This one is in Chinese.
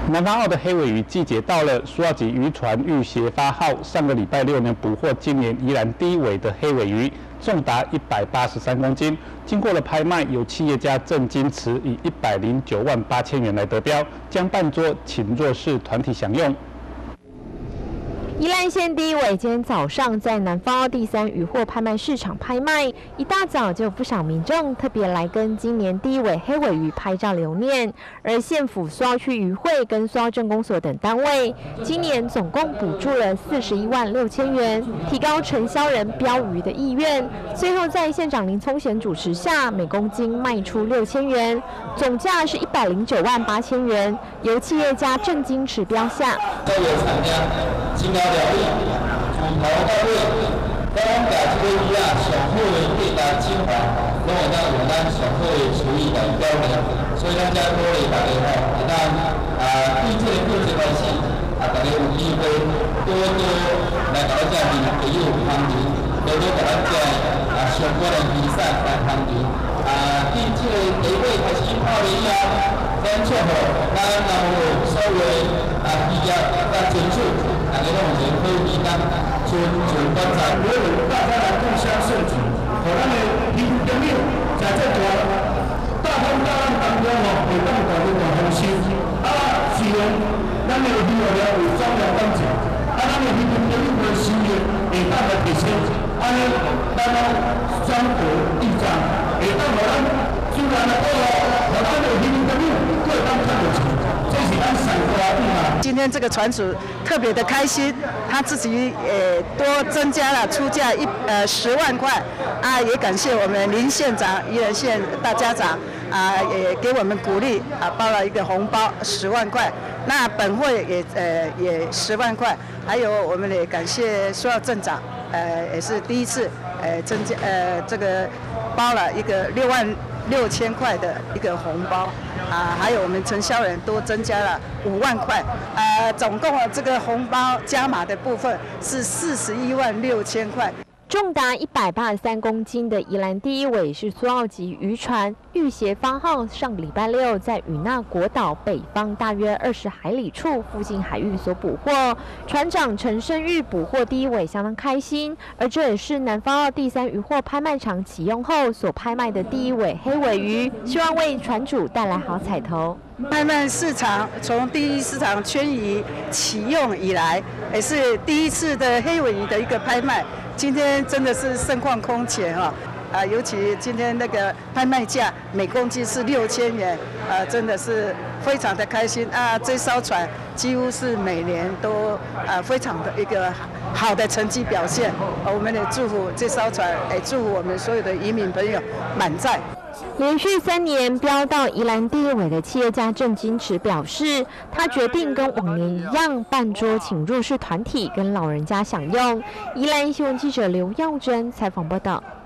南方澳的黑尾鱼季节到了，苏澳级渔船玉协发号上个礼拜6呢捕获今年宜兰第一尾的黑尾鱼，重达183公斤。经过了拍卖，有企业家郑金池以109万8千元来得标，将办桌请弱势团体享用。 宜兰县第一尾今天早上在南方澳第3渔获拍卖市场拍卖，一大早就有不少民众特别来跟今年第一尾黑尾鱼拍照留念。而县府苏澳区渔会跟苏澳镇公所等单位，今年总共补助了41万6千元，提高承销人标鱼的意愿。最后在县长林聪贤主持下，每公斤卖出6千元，总价是109万8千元，由企业家郑金池标下。 都有厂家。 经过了解，从头到尾，咱把这个鱼啊上好的配搭精华，拢会当用咱上好的厨艺来表现。所以咱才鼓励大家吼，会当对这个品质开始，大家有机会多多来搞这面培育行情，多多把咱这相关的比赛来行情。对这个地位开始泡了以后，咱做好，咱然后所有企业来争取。 大家拢有好鱼当纯观察，如果大家来共襄盛举，互咱的渔夫朋友在这大风大浪当中会当大家大丰收。希望咱的渔业有双良感情，咱的渔夫朋友的收入会当来提升，咱双国益彰，会当互咱自然的保护，互咱的渔夫朋友各当看得起。 今天这个船主特别的开心，他自己多增加了出价10万块也感谢我们林县长、宜兰县大家长也给我们鼓励包了一个红包10万块。那本会也10万块，还有我们也感谢苏澳镇长也是第一次增加这个包了一个6万6千块的一个红包。 还有我们承销人多增加了5万块，总共这个红包加码的部分是41万6千块。 重达183公斤的宜兰第一尾是苏澳级渔船玉协发号上个礼拜6在与那国岛北方大约20海里处附近海域所捕获。船长陈胜玉捕获第一尾相当开心，而这也是南方澳第3渔获拍卖场启用后所拍卖的第一尾黑尾鱼，希望为船主带来好彩头。 拍卖市场从第一市场圈鱼启用以来，也是第一次的黑尾鱼的一个拍卖。今天真的是盛况空前尤其今天那个拍卖价每公斤是6千元，真的是非常的开心这艘船几乎是每年都非常的一个好的成绩表现。我们也祝福这艘船，也祝福我们所有的渔民朋友满载。 连续3年标到宜兰第一尾的企业家郑金池表示，他决定跟往年一样办桌请弱势团体跟老人家享用。宜兰新闻记者刘耀珍采访报道。